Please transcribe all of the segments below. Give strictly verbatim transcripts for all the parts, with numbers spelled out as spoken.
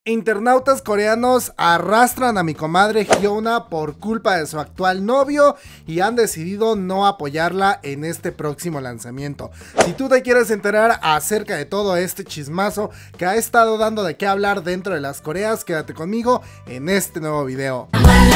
Internautas coreanos arrastran a mi comadre Hyuna por culpa de su actual novio y han decidido no apoyarla en este próximo lanzamiento. Si tú te quieres enterar acerca de todo este chismazo que ha estado dando de qué hablar dentro de las Coreas, quédate conmigo en este nuevo video.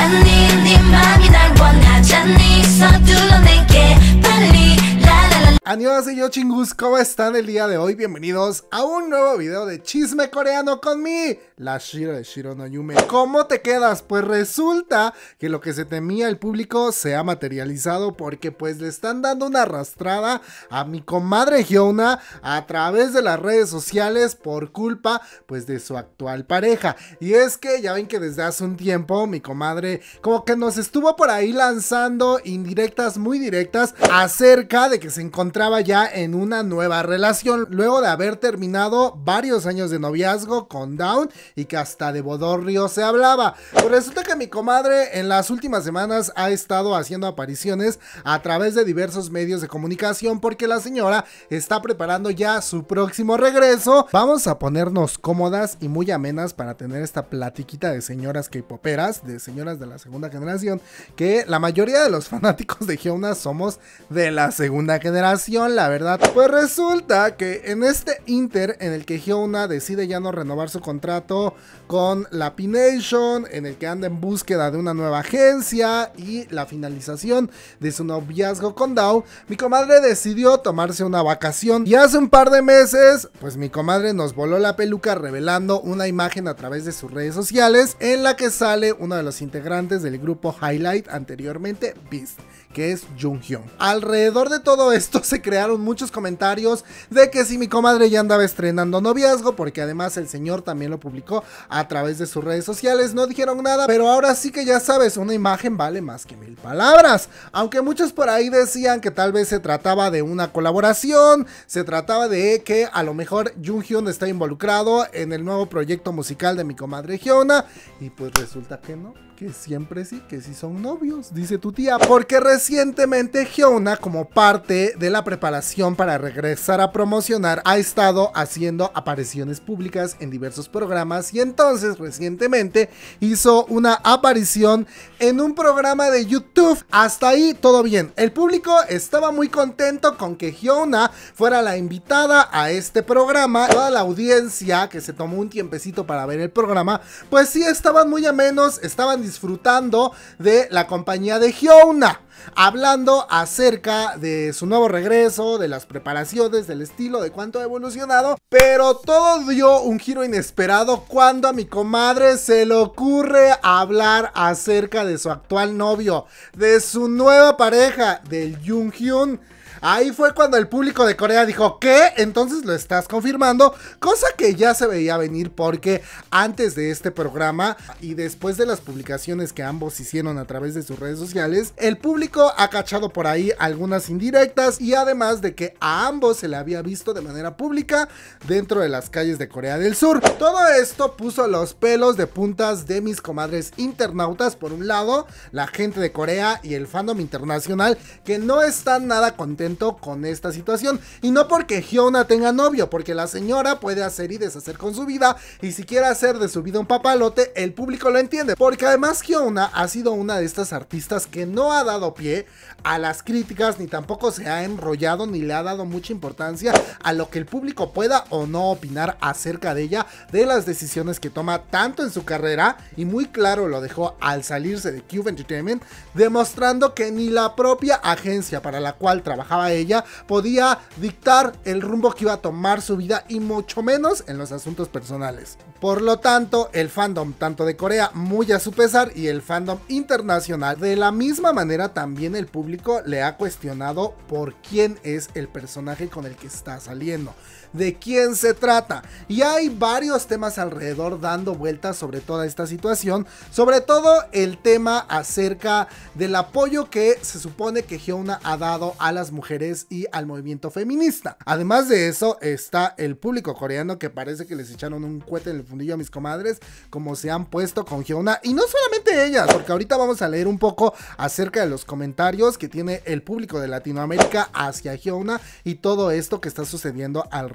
Annyeonghaseyo chingus, ¿cómo están el día de hoy? Bienvenidos a un nuevo video de chisme coreano con mi, la Shiro de Shiro no Yume. ¿Cómo te quedas? Pues resulta que lo que se temía el público se ha materializado, porque pues le están dando una arrastrada a mi comadre Hyuna a través de las redes sociales por culpa pues de su actual pareja. Y es que ya ven que desde hace un tiempo mi comadre como que nos estuvo por ahí lanzando indirectas muy directas acerca de que se encontraba ya en una nueva relación luego de haber terminado varios años de noviazgo con Dawn y que hasta de bodorrio se hablaba. Pues resulta que mi comadre en las últimas semanas ha estado haciendo apariciones a través de diversos medios de comunicación porque la señora está preparando ya su próximo regreso. Vamos a ponernos cómodas y muy amenas para tener esta platiquita de señoras K-poperas, de señoras de la segunda generación, que la mayoría de los fanáticos de Hyuna somos de la segunda generación, la verdad. Pues resulta que en este inter en el que Hyuna decide ya no renovar su contrato con la P-Nation, en el que anda en búsqueda de una nueva agencia y la finalización de su noviazgo con Dawn, mi comadre decidió tomarse una vacación y hace un par de meses pues mi comadre nos voló la peluca revelando una imagen a través de sus redes sociales en la que sale uno de los integrantes del grupo Highlight, anteriormente Beast, que es Junghyun. Alrededor de todo esto se crearon muchos comentarios de que si mi comadre ya andaba estrenando noviazgo, porque además el señor también lo publicó a través de sus redes sociales. No dijeron nada, pero ahora sí que ya sabes, una imagen vale más que mil palabras. Aunque muchos por ahí decían que tal vez se trataba de una colaboración, se trataba de que a lo mejor Junghyun está involucrado en el nuevo proyecto musical de mi comadre Hyuna, y pues resulta que no, que siempre sí, que sí son novios, dice tu tía, porque recientemente Hyuna, como parte de la preparación para regresar a promocionar, ha estado haciendo apariciones públicas en diversos programas y entonces recientemente hizo una aparición en un programa de YouTube. Hasta ahí todo bien, el público estaba muy contento con que Hyuna fuera la invitada a este programa. Toda la audiencia que se tomó un tiempecito para ver el programa, pues sí estaban muy amenos, estaban disfrutando de la compañía de Hyuna, hablando acerca de su nuevo regreso, de las preparaciones, del estilo, de cuánto ha evolucionado. Pero todo dio un giro inesperado cuando a mi comadre se le ocurre hablar acerca de su actual novio, de su nueva pareja, del Junghyun. Ahí fue cuando el público de Corea dijo, ¿qué? Entonces lo estás confirmando, cosa que ya se veía venir, porque antes de este programa y después de las publicaciones que ambos hicieron a través de sus redes sociales, el público ha cachado por ahí algunas indirectas, y además de que a ambos se le había visto de manera pública dentro de las calles de Corea del Sur. Todo esto puso los pelos de puntas de mis comadres internautas. Por un lado, la gente de Corea y el fandom internacional, que no están nada contentos con esta situación, y no porque Hyuna tenga novio, porque la señora puede hacer y deshacer con su vida, y si quiere hacer de su vida un papalote, el público lo entiende, porque además Hyuna ha sido una de estas artistas que no ha dado pie a las críticas, ni tampoco se ha enrollado, ni le ha dado mucha importancia a lo que el público pueda o no opinar acerca de ella, de las decisiones que toma tanto en su carrera, y muy claro lo dejó al salirse de Cube Entertainment, demostrando que ni la propia agencia para la cual trabajaba ella podía dictar el rumbo que iba a tomar su vida, y mucho menos en los asuntos personales. Por lo tanto, el fandom tanto de Corea, muy a su pesar, y el fandom internacional de la misma manera, también el público le ha cuestionado por quién es el personaje con el que está saliendo, de quién se trata, y hay varios temas alrededor dando vueltas sobre toda esta situación, sobre todo el tema acerca del apoyo que se supone que Hyuna ha dado a las mujeres y al movimiento feminista. Además de eso está el público coreano, que parece que les echaron un cohete en el fundillo a mis comadres, como se han puesto con Hyuna, y no solamente ellas, porque ahorita vamos a leer un poco acerca de los comentarios que tiene el público de Latinoamérica hacia Hyuna y todo esto que está sucediendo alrededor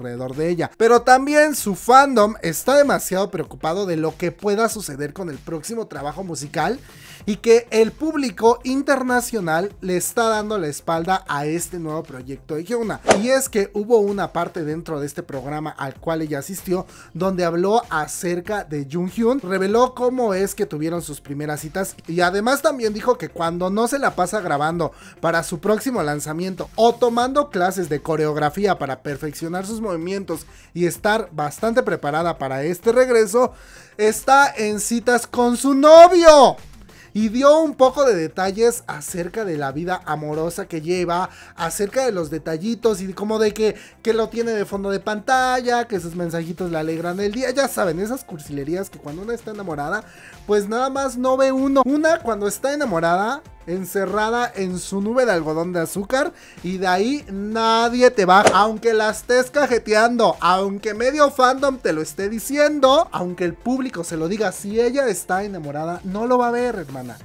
alrededor de ella. Pero también su fandom está demasiado preocupado de lo que pueda suceder con el próximo trabajo musical y que el público internacional le está dando la espalda a este nuevo proyecto de Hyuna. Y es que hubo una parte dentro de este programa al cual ella asistió donde habló acerca de Junghyun, reveló cómo es que tuvieron sus primeras citas y además también dijo que cuando no se la pasa grabando para su próximo lanzamiento o tomando clases de coreografía para perfeccionar sus movimientos y estar bastante preparada para este regreso, está en citas con su novio. Y dio un poco de detalles acerca de la vida amorosa que lleva, acerca de los detallitos y como de que, que lo tiene de fondo de pantalla, que sus mensajitos le alegran el día. Ya saben, esas cursilerías que cuando una está enamorada, pues nada más no ve uno. Una cuando está enamorada, encerrada en su nube de algodón de azúcar y de ahí nadie te baja, aunque la estés cajeteando, aunque medio fandom te lo esté diciendo, aunque el público se lo diga, si ella está enamorada no lo va a ver, hermana.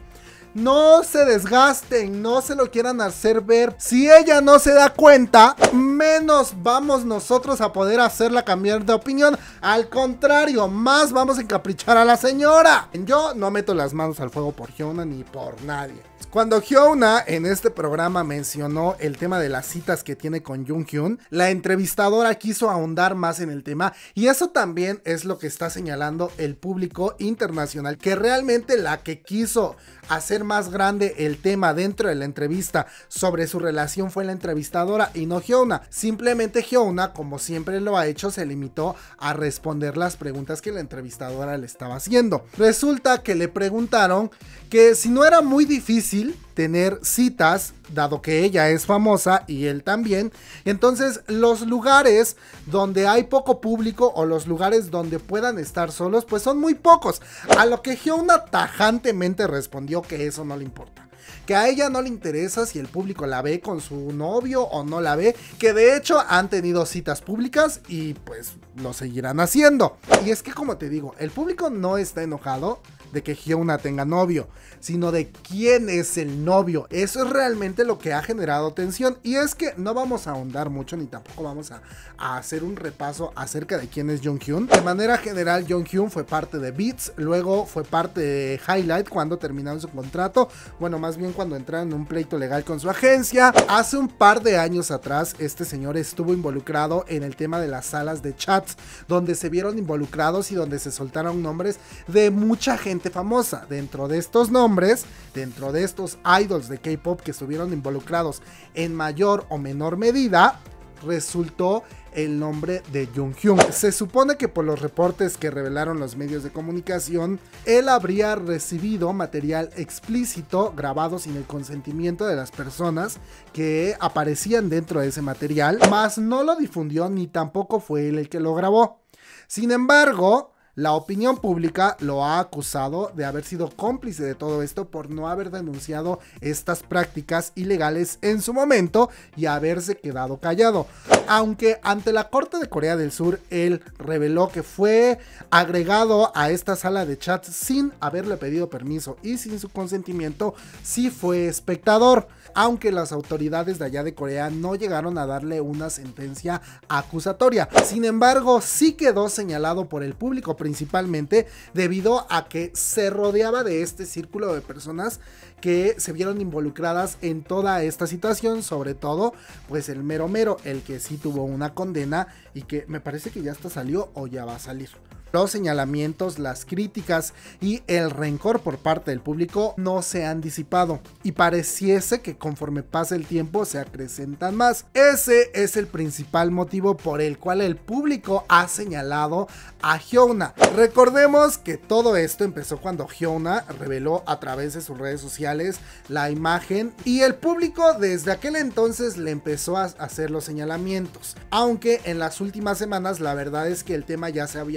No se desgasten, no se lo quieran hacer ver. Si ella no se da cuenta, menos vamos nosotros a poder hacerla cambiar de opinión. Al contrario, más vamos a encaprichar a la señora. Yo no meto las manos al fuego por Hyuna ni por nadie. Cuando Hyuna en este programa mencionó el tema de las citas que tiene con Junghyun, la entrevistadora quiso ahondar más en el tema y eso también es lo que está señalando el público internacional, que realmente la que quiso hacer más grande el tema dentro de la entrevista sobre su relación fue la entrevistadora y no Hyuna. Simplemente Hyuna, como siempre lo ha hecho, se limitó a responder las preguntas que la entrevistadora le estaba haciendo. Resulta que le preguntaron que si no era muy difícil tener citas, dado que ella es famosa y él también, entonces los lugares donde hay poco público o los lugares donde puedan estar solos pues son muy pocos, a lo que Hyuna tajantemente respondió que eso no le importa, que a ella no le interesa si el público la ve con su novio o no la ve, que de hecho han tenido citas públicas y pues lo seguirán haciendo. Y es que, como te digo, el público no está enojado de que Hyuna tenga novio, sino de quién es el novio. Eso es realmente lo que ha generado tensión, y es que no vamos a ahondar mucho ni tampoco vamos a, a hacer un repaso acerca de quién es Junghyun. De manera general, Junghyun fue parte de Beats, luego fue parte de Highlight cuando terminaron su contrato, bueno, más bien cuando entraron en un pleito legal con su agencia. Hace un par de años atrás, este señor estuvo involucrado en el tema de las salas de chats, donde se vieron involucrados y donde se soltaron nombres de mucha gente famosa. Dentro de estos nombres, dentro de estos idols de K-pop que estuvieron involucrados en mayor o menor medida, resultó el nombre de Junghyun. Se supone que por los reportes que revelaron los medios de comunicación, él habría recibido material explícito grabado sin el consentimiento de las personas que aparecían dentro de ese material, mas no lo difundió ni tampoco fue él el que lo grabó. Sin embargo, la opinión pública lo ha acusado de haber sido cómplice de todo esto por no haber denunciado estas prácticas ilegales en su momento y haberse quedado callado. Aunque ante la Corte de Corea del Sur, él reveló que fue agregado a esta sala de chat sin haberle pedido permiso y sin su consentimiento, sí fue espectador. Aunque las autoridades de allá de Corea no llegaron a darle una sentencia acusatoria. Sin embargo, sí quedó señalado por el público principalmente debido a que se rodeaba de este círculo de personas que se vieron involucradas en toda esta situación, sobre todo pues el mero mero, el que sí tuvo una condena y que me parece que ya hasta salió o ya va a salir. Los señalamientos, las críticas y el rencor por parte del público no se han disipado y pareciese que conforme pasa el tiempo se acrecentan más. Ese es el principal motivo por el cual el público ha señalado a Hyuna. Recordemos que todo esto empezó cuando Hyuna reveló a través de sus redes sociales la imagen y el público desde aquel entonces le empezó a hacer los señalamientos, aunque en las últimas semanas la verdad es que el tema ya se había disipado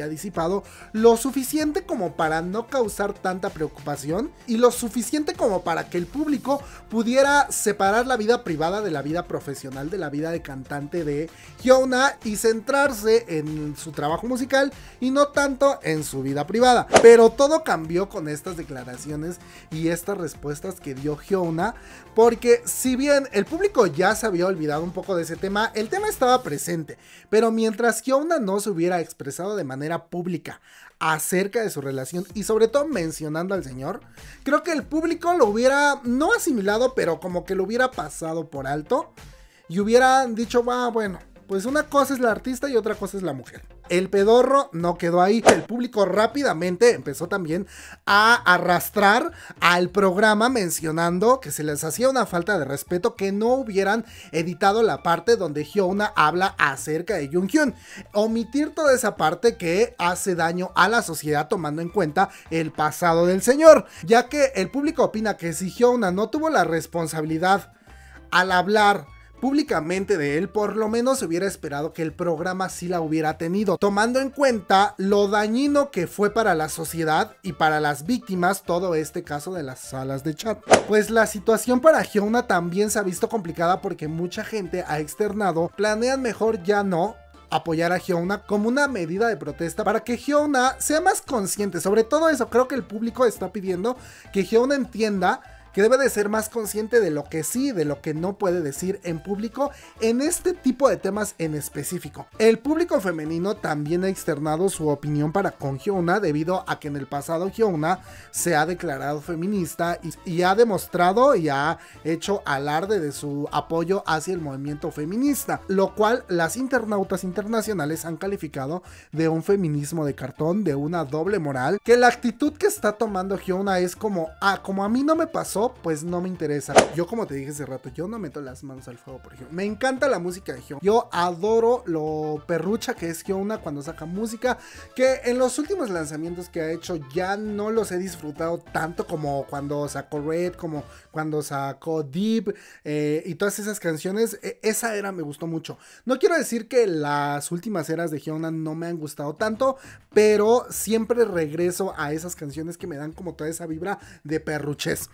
expresado lo suficiente como para no causar tanta preocupación y lo suficiente como para que el público pudiera separar la vida privada de la vida profesional, de la vida de cantante de Hyuna y centrarse en su trabajo musical y no tanto en su vida privada. Pero todo cambió con estas declaraciones y estas respuestas que dio Hyuna, porque si bien el público ya se había olvidado un poco de ese tema, el tema estaba presente, pero mientras Hyuna no se hubiera expresado de manera pública acerca de su relación y sobre todo mencionando al señor, creo que el público lo hubiera no asimilado, pero como que lo hubiera pasado por alto y hubieran dicho, ah, bueno, pues una cosa es la artista y otra cosa es la mujer. El pedorro no quedó ahí. El público rápidamente empezó también a arrastrar al programa mencionando que se les hacía una falta de respeto que no hubieran editado la parte donde Hyuna habla acerca de Junghyun. Omitir toda esa parte que hace daño a la sociedad tomando en cuenta el pasado del señor, ya que el público opina que si Hyuna no tuvo la responsabilidad al hablar públicamente de él, por lo menos se hubiera esperado que el programa sí la hubiera tenido, tomando en cuenta lo dañino que fue para la sociedad y para las víctimas todo este caso de las salas de chat. Pues la situación para Hyuna también se ha visto complicada porque mucha gente ha externado, planean mejor ya no apoyar a Hyuna como una medida de protesta para que Hyuna sea más consciente. Sobre todo eso, creo que el público está pidiendo que Hyuna entienda que debe de ser más consciente de lo que sí, de lo que no puede decir en público en este tipo de temas en específico. El público femenino también ha externado su opinión para con Hyuna debido a que en el pasado Hyuna se ha declarado feminista y, y ha demostrado y ha hecho alarde de su apoyo hacia el movimiento feminista, lo cual las internautas internacionales han calificado de un feminismo de cartón, de una doble moral, que la actitud que está tomando Hyuna es como, ah, como a mí no me pasó, pues no me interesa. Yo, como te dije hace rato, yo no meto las manos al fuego por Hyuna. Me encanta la música de Hyuna. Yo adoro lo perrucha que es Hyuna cuando saca música, que en los últimos lanzamientos que ha hecho ya no los he disfrutado tanto como cuando sacó Red, como cuando sacó Deep eh, y todas esas canciones. Eh, esa era me gustó mucho. No quiero decir que las últimas eras de Hyuna no me han gustado tanto, pero siempre regreso a esas canciones que me dan como toda esa vibra de perruchez.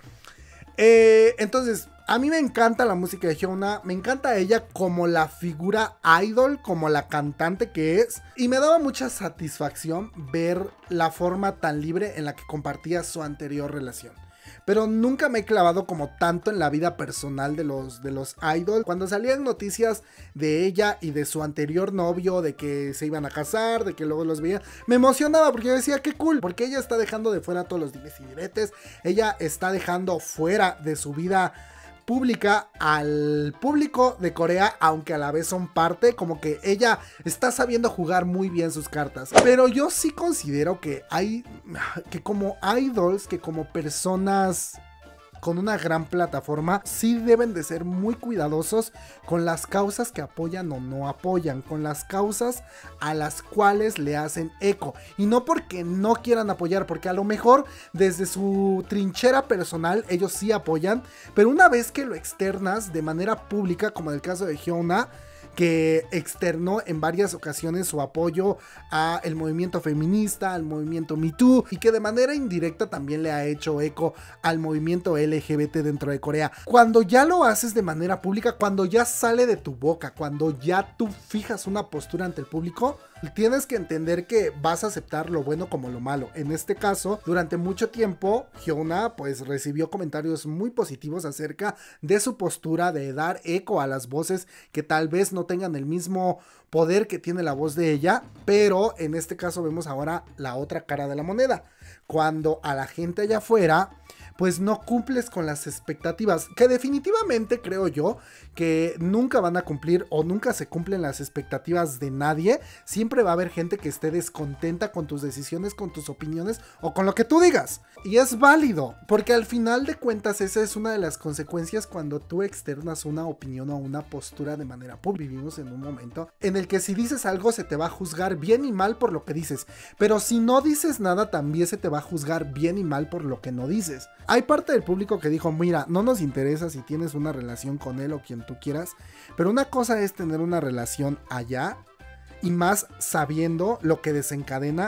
Eh, entonces, a mí me encanta la música de Hyuna, me encanta ella como la figura idol, como la cantante que es, y me daba mucha satisfacción ver la forma tan libre en la que compartía su anterior relación. Pero nunca me he clavado como tanto en la vida personal de los, de los idols. Cuando salían noticias de ella y de su anterior novio, de que se iban a casar, de que luego los veía, me emocionaba porque yo decía, qué cool, porque ella está dejando de fuera todos los dimes y diretes, ella está dejando fuera de su vida pública al público de Corea, aunque a la vez son parte, como que ella está sabiendo jugar muy bien sus cartas. Pero yo sí considero que hay, que como idols, que como personas con una gran plataforma, sí deben de ser muy cuidadosos con las causas que apoyan o no apoyan, con las causas a las cuales le hacen eco, y no porque no quieran apoyar, porque a lo mejor desde su trinchera personal ellos sí apoyan, pero una vez que lo externas de manera pública, como en el caso de Hyuna, que externó en varias ocasiones su apoyo al movimiento feminista, al movimiento Me Too, y que de manera indirecta también le ha hecho eco al movimiento L G B T dentro de Corea. Cuando ya lo haces de manera pública, cuando ya sale de tu boca, cuando ya tú fijas una postura ante el público, tienes que entender que vas a aceptar lo bueno como lo malo. En este caso, durante mucho tiempo, Hyuna pues recibió comentarios muy positivos acerca de su postura de dar eco a las voces que tal vez no tengan el mismo poder que tiene la voz de ella, pero en este caso vemos ahora la otra cara de la moneda, cuando a la gente allá afuera pues no cumples con las expectativas, que definitivamente creo yo que nunca van a cumplir o nunca se cumplen las expectativas de nadie. Siempre va a haber gente que esté descontenta con tus decisiones, con tus opiniones o con lo que tú digas, y es válido, porque al final de cuentas esa es una de las consecuencias cuando tú externas una opinión o una postura de manera pública. Vivimos en un momento en el que si dices algo se te va a juzgar bien y mal por lo que dices, pero si no dices nada también se te va a juzgar bien y mal por lo que no dices. Hay parte del público que dijo, mira, no nos interesa si tienes una relación con él o quien tú quieras, pero una cosa es tener una relación allá, y más sabiendo lo que desencadena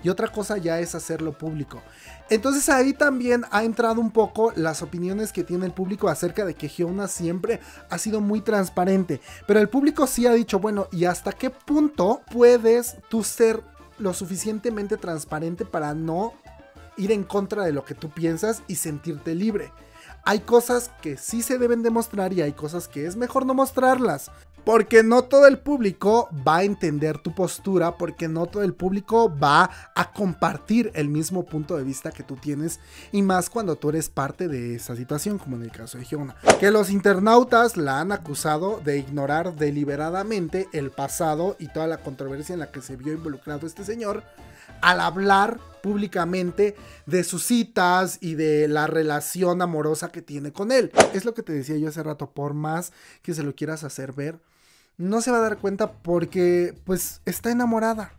y otra cosa ya es hacerlo público. Entonces ahí también ha entrado un poco las opiniones que tiene el público acerca de que Hyuna siempre ha sido muy transparente, pero el público sí ha dicho, bueno, ¿y hasta qué punto puedes tú ser lo suficientemente transparente para no ir en contra de lo que tú piensas y sentirte libre? Hay cosas que sí se deben demostrar y hay cosas que es mejor no mostrarlas, porque no todo el público va a entender tu postura, porque no todo el público va a compartir el mismo punto de vista que tú tienes, y más cuando tú eres parte de esa situación, como en el caso de Hyuna, que los internautas la han acusado de ignorar deliberadamente el pasado y toda la controversia en la que se vio involucrado este señor al hablar públicamente de sus citas y de la relación amorosa que tiene con él. Es lo que te decía yo hace rato, por más que se lo quieras hacer ver, no se va a dar cuenta porque pues está enamorada.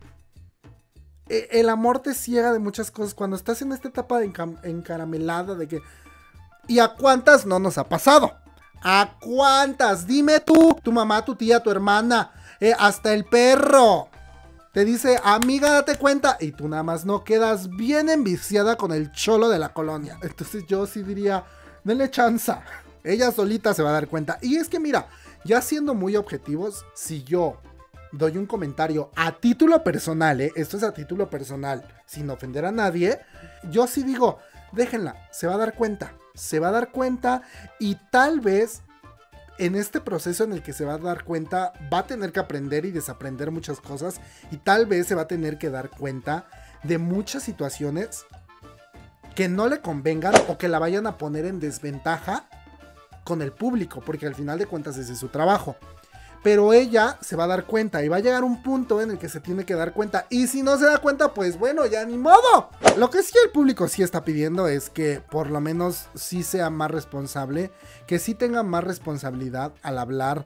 E- el amor te ciega de muchas cosas cuando estás en esta etapa de enca- encaramelada de que... ¿Y a cuántas no nos ha pasado? ¿A cuántas? Dime tú, tu mamá, tu tía, tu hermana, eh, hasta el perro te dice, amiga, date cuenta, y tú nada más no, quedas bien enviciada con el cholo de la colonia. Entonces yo sí diría, denle chanza, ella solita se va a dar cuenta. Y es que mira, ya siendo muy objetivos, si yo doy un comentario a título personal, ¿eh? Esto es a título personal, sin ofender a nadie, yo sí digo, déjenla, se va a dar cuenta, se va a dar cuenta y tal vez... en este proceso en el que se va a dar cuenta, va a tener que aprender y desaprender muchas cosas, y tal vez se va a tener que dar cuenta de muchas situaciones que no le convengan o que la vayan a poner en desventaja con el público, porque al final de cuentas ese es su trabajo. Pero ella se va a dar cuenta y va a llegar un punto en el que se tiene que dar cuenta. Y si no se da cuenta, pues bueno, ya ni modo. Lo que sí el público sí está pidiendo es que por lo menos sí sea más responsable, que sí tenga más responsabilidad al hablar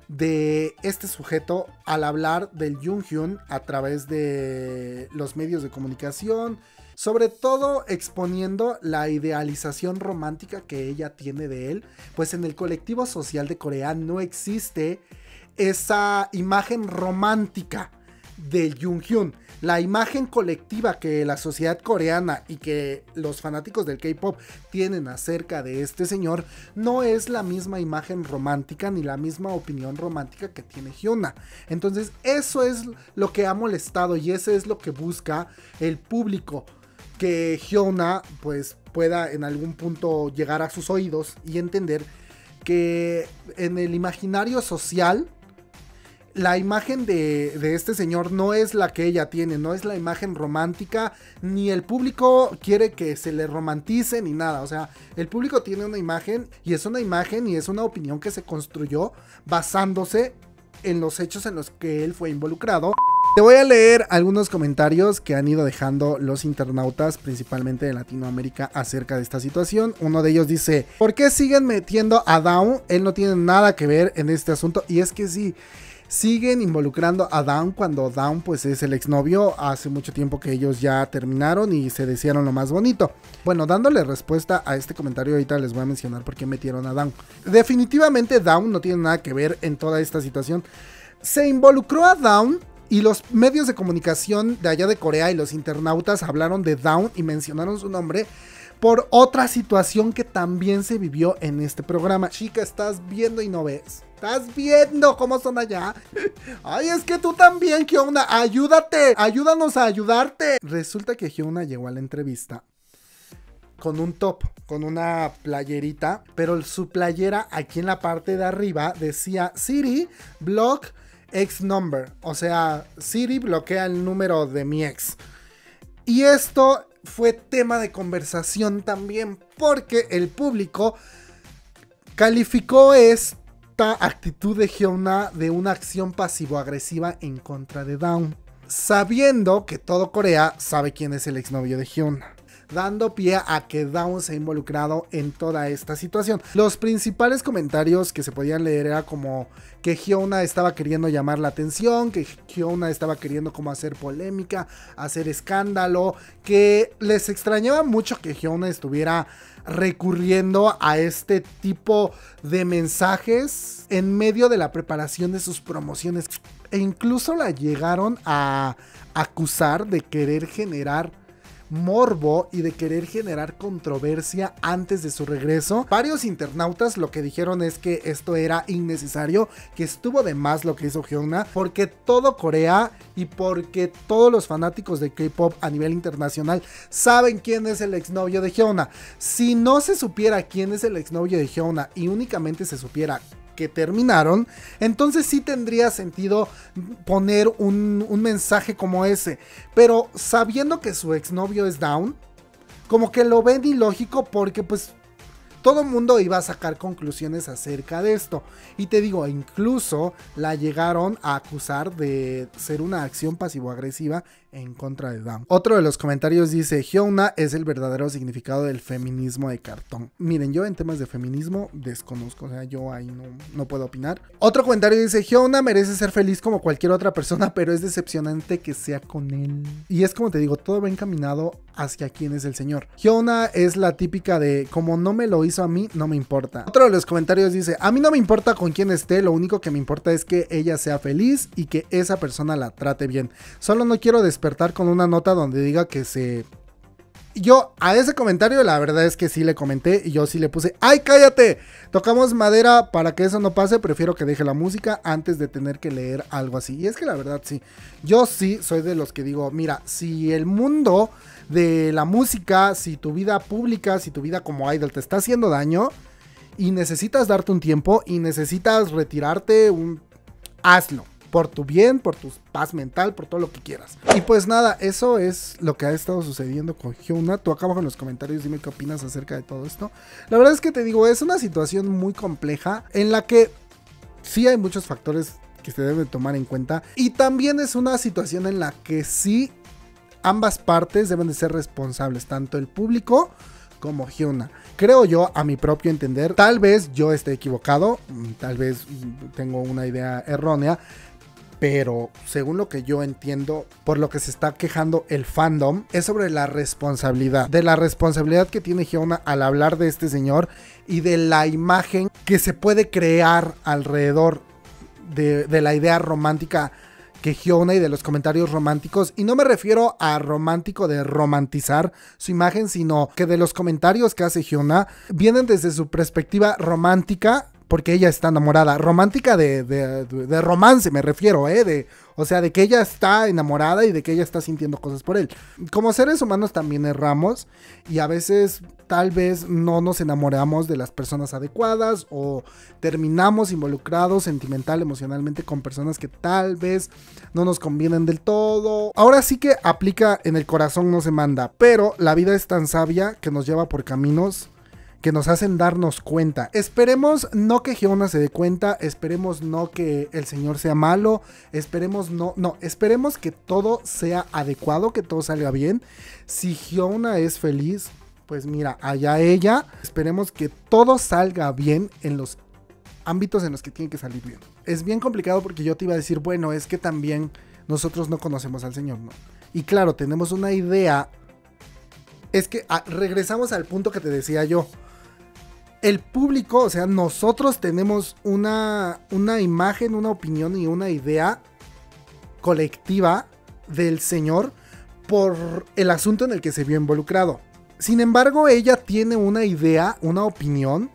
de este sujeto, al hablar del Junghyun a través de los medios de comunicación, sobre todo exponiendo la idealización romántica que ella tiene de él, pues en el colectivo social de Corea no existe esa imagen romántica de Junghyun. La imagen colectiva que la sociedad coreana y que los fanáticos del K-pop tienen acerca de este señor no es la misma imagen romántica ni la misma opinión romántica que tiene Hyuna. Entonces eso es lo que ha molestado y eso es lo que busca el público, que Hyuna pues pueda en algún punto llegar a sus oídos y entender que en el imaginario social la imagen de, de este señor no es la que ella tiene, no es la imagen romántica, ni el público quiere que se le romantice ni nada. O sea, el público tiene una imagen y es una imagen y es una opinión que se construyó basándose en los hechos en los que él fue involucrado. Te voy a leer algunos comentarios que han ido dejando los internautas, principalmente de Latinoamérica, acerca de esta situación. Uno de ellos dice, ¿por qué siguen metiendo a Dawn? Él no tiene nada que ver en este asunto. Y es que sí, siguen involucrando a Dawn cuando Dawn pues es el exnovio. Hace mucho tiempo que ellos ya terminaron y se desearon lo más bonito. Bueno, dándole respuesta a este comentario, ahorita les voy a mencionar por qué metieron a Dawn. Definitivamente Dawn no tiene nada que ver en toda esta situación. Se involucró a Dawn y los medios de comunicación de allá de Corea y los internautas hablaron de Dawn y mencionaron su nombre por otra situación que también se vivió en este programa. Chica, estás viendo y no ves. ¿Estás viendo cómo son allá? Ay, es que tú también, Hyuna, ayúdate, ayúdanos a ayudarte. Resulta que Hyuna llegó a la entrevista con un top, con una playerita, pero su playera aquí en la parte de arriba decía Siri, block ex number. O sea, Siri bloquea el número de mi ex. Y esto fue tema de conversación también, porque el público calificó esta actitud de Hyuna de una acción pasivo-agresiva en contra de Dawn, sabiendo que todo Corea sabe quién es el exnovio de Hyuna, dando pie a que Dawn se ha involucrado en toda esta situación. Los principales comentarios que se podían leer era como que Hyuna estaba queriendo llamar la atención, que Hyuna estaba queriendo como hacer polémica, hacer escándalo, que les extrañaba mucho que Hyuna estuviera recurriendo a este tipo de mensajes en medio de la preparación de sus promociones. e incluso la llegaron a acusar de querer generar morbo y de querer generar controversia antes de su regreso. Varios internautas lo que dijeron es que esto era innecesario, que estuvo de más lo que hizo Hyuna, porque todo Corea y porque todos los fanáticos de K-pop a nivel internacional saben quién es el exnovio de Hyuna. Si no se supiera quién es el exnovio de Hyuna y únicamente se supiera que terminaron, entonces sí tendría sentido poner un, un mensaje como ese, pero sabiendo que su exnovio es Dawn, como que lo ven ilógico, porque pues todo el mundo iba a sacar conclusiones acerca de esto, y te digo, incluso la llegaron a acusar de ser una acción pasivo-agresiva en contra de Dawn. Otro de los comentarios dice: Hyuna es el verdadero significado del feminismo de cartón. Miren, yo en temas de feminismo desconozco, o sea, yo ahí no, no puedo opinar. Otro comentario dice: Hyuna merece ser feliz como cualquier otra persona, pero es decepcionante que sea con él. Y es como te digo, todo va encaminado hacia quién es el señor. Hyuna es la típica de como no me lo hizo a mí, no me importa. Otro de los comentarios dice: a mí no me importa con quién esté, lo único que me importa es que ella sea feliz y que esa persona la trate bien. Solo no quiero despertar con una nota donde diga que se... Yo a ese comentario la verdad es que sí le comenté y yo sí le puse: ¡ay, cállate! Tocamos madera para que eso no pase, prefiero que deje la música antes de tener que leer algo así. Y es que la verdad sí, yo sí soy de los que digo, mira, si el mundo de la música, si tu vida pública, si tu vida como idol te está haciendo daño y necesitas darte un tiempo y necesitas retirarte, un... hazlo. Por tu bien, por tu paz mental, por todo lo que quieras. Y pues nada, eso es lo que ha estado sucediendo con Hyuna. Tú acá abajo en los comentarios dime qué opinas acerca de todo esto. La verdad es que te digo, es una situación muy compleja en la que sí hay muchos factores que se deben tomar en cuenta. Y también es una situación en la que sí ambas partes deben de ser responsables, tanto el público como Hyuna. Creo yo, a mi propio entender, tal vez yo esté equivocado, tal vez tengo una idea errónea, pero según lo que yo entiendo, por lo que se está quejando el fandom, es sobre la responsabilidad, de la responsabilidad que tiene Hyuna al hablar de este señor y de la imagen que se puede crear alrededor de, de la idea romántica que Hyuna y de los comentarios románticos. Y no me refiero a romántico de romantizar su imagen, sino que de los comentarios que hace Hyuna vienen desde su perspectiva romántica, porque ella está enamorada, romántica de, de, de romance me refiero, ¿eh? De, o sea, de que ella está enamorada y de que ella está sintiendo cosas por él. Como seres humanos también erramos y a veces tal vez no nos enamoramos de las personas adecuadas o terminamos involucrados sentimental, emocionalmente con personas que tal vez no nos convienen del todo. Ahora sí que aplica en el corazón no se manda, pero la vida es tan sabia que nos lleva por caminos que nos hacen darnos cuenta. Esperemos no que Hyuna se dé cuenta, esperemos no que el señor sea malo, esperemos no, no, esperemos que todo sea adecuado, que todo salga bien. Si Hyuna es feliz, pues mira, allá ella, esperemos que todo salga bien en los ámbitos en los que tiene que salir bien. Es bien complicado porque yo te iba a decir, bueno, es que también nosotros no conocemos al señor, ¿no? Y claro, tenemos una idea, es que ah, regresamos al punto que te decía yo. El público, o sea, nosotros tenemos una, una imagen, una opinión y una idea colectiva del señor por el asunto en el que se vio involucrado. Sin embargo, ella tiene una idea, una opinión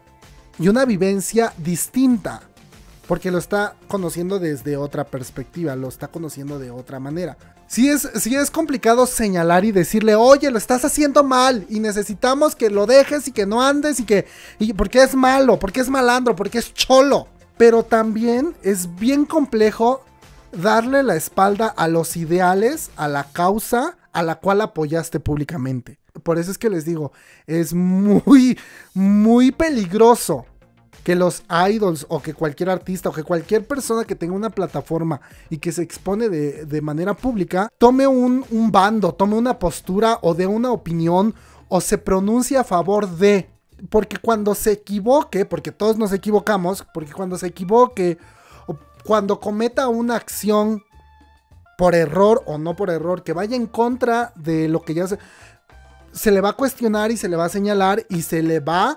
y una vivencia distinta, porque lo está conociendo desde otra perspectiva, lo está conociendo de otra manera. Sí es, sí es complicado señalar y decirle, oye, lo estás haciendo mal y necesitamos que lo dejes y que no andes y que... Y porque es malo, porque es malandro, porque es cholo. Pero también es bien complejo darle la espalda a los ideales, a la causa a la cual apoyaste públicamente. Por eso es que les digo, es muy, muy peligroso que los idols o que cualquier artista o que cualquier persona que tenga una plataforma y que se expone de, de manera pública tome un, un bando, tome una postura o dé una opinión o se pronuncie a favor de, porque cuando se equivoque, porque todos nos equivocamos, porque cuando se equivoque o cuando cometa una acción por error o no por error que vaya en contra de lo que ya se, se le va a cuestionar y se le va a señalar y se le va...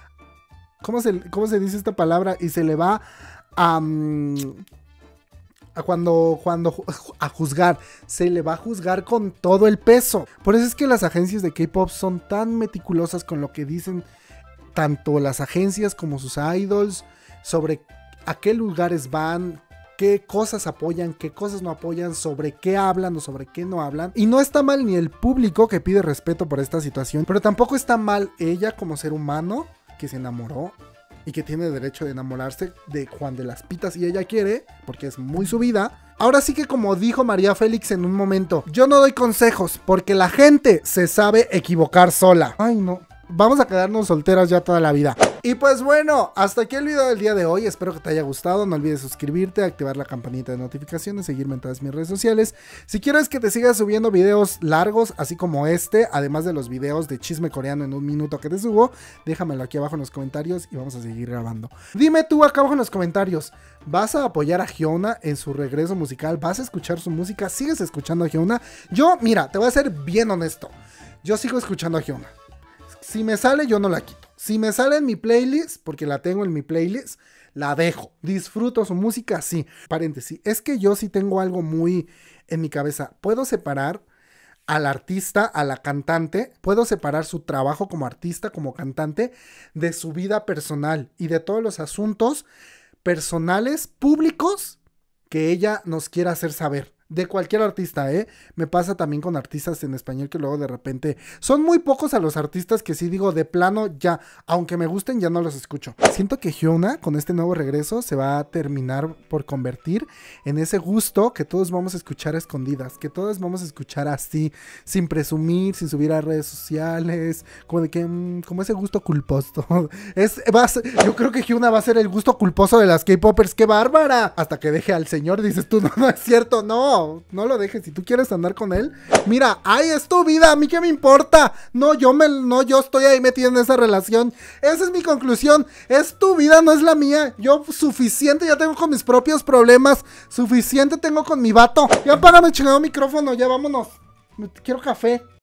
¿Cómo se, ¿Cómo se dice esta palabra? Y se le va a... Um, a cuando, cuando a juzgar, se le va a juzgar con todo el peso. Por eso es que las agencias de K-pop son tan meticulosas con lo que dicen, tanto las agencias como sus idols, sobre a qué lugares van, qué cosas apoyan, qué cosas no apoyan, sobre qué hablan o sobre qué no hablan. Y no está mal ni el público que pide respeto por esta situación, pero tampoco está mal ella como ser humano que se enamoró y que tiene derecho de enamorarse de Juan de las Pitas si ella quiere, porque es muy su vida. Ahora sí que, como dijo María Félix en un momento, yo no doy consejos porque la gente se sabe equivocar sola. Ay, no. Vamos a quedarnos solteras ya toda la vida. Y pues bueno, hasta aquí el video del día de hoy. Espero que te haya gustado. No olvides suscribirte, activar la campanita de notificaciones, seguirme en todas mis redes sociales. Si quieres que te siga subiendo videos largos, así como este, además de los videos de chisme coreano en un minuto que te subo, déjamelo aquí abajo en los comentarios y vamos a seguir grabando. Dime tú acá abajo en los comentarios, ¿vas a apoyar a Hyuna en su regreso musical? ¿Vas a escuchar su música? ¿Sigues escuchando a Hyuna? Yo, mira, te voy a ser bien honesto. Yo sigo escuchando a Hyuna. Si me sale, yo no la quito. Si me sale en mi playlist, porque la tengo en mi playlist, la dejo. Disfruto su música, sí. Paréntesis, es que yo sí tengo algo muy en mi cabeza. Puedo separar al artista, a la cantante, puedo separar su trabajo como artista, como cantante, de su vida personal y de todos los asuntos personales, públicos, que ella nos quiera hacer saber. De cualquier artista, ¿eh? Me pasa también con artistas en español que luego de repente... Son muy pocos a los artistas que sí digo de plano ya, aunque me gusten, ya no los escucho. Siento que Hyuna con este nuevo regreso se va a terminar por convertir en ese gusto que todos vamos a escuchar a escondidas, que todos vamos a escuchar así, sin presumir, sin subir a redes sociales, como de que, mmm, como ese gusto culposo. Es, va a ser, yo creo que Hyuna va a ser el gusto culposo de las K-popers. ¡Qué bárbara! Hasta que deje al señor, dices tú, no, no es cierto, no. No lo dejes, si tú quieres andar con él, mira, ay, es tu vida, a mí qué me importa. No, yo me, no, yo estoy ahí metido en esa relación. Esa es mi conclusión. Es tu vida, no es la mía. Yo suficiente ya tengo con mis propios problemas. Suficiente tengo con mi vato. Ya apágame el chingado micrófono, ya vámonos. Quiero café.